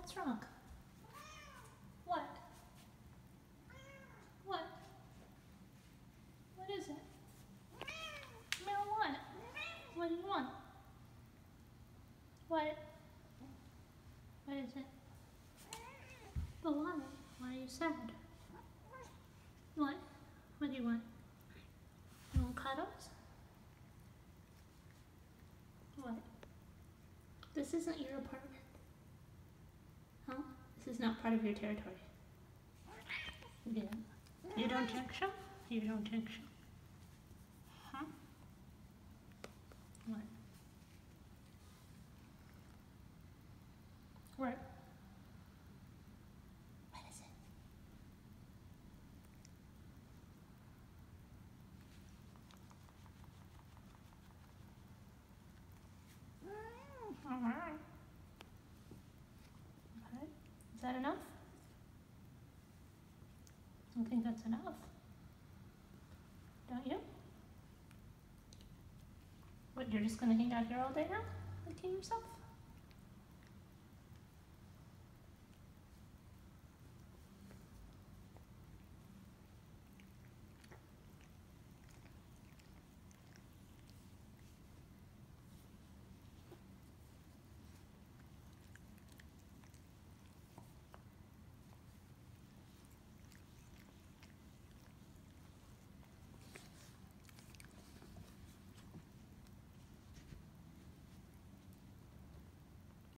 What's wrong? What? What? What is it? Meow what? What do you want? What? What is it? But why? Why are you sad? What? What do you want? You want cuddles? What? This isn't your apartment. Huh? This is not part of your territory. Yeah. You don't think so? You don't think so? Huh? What? What? What is it? All right. Okay. Is that enough? I don't think that's enough. Don't you? What, you're just gonna hang out here all day now? Licking yourself?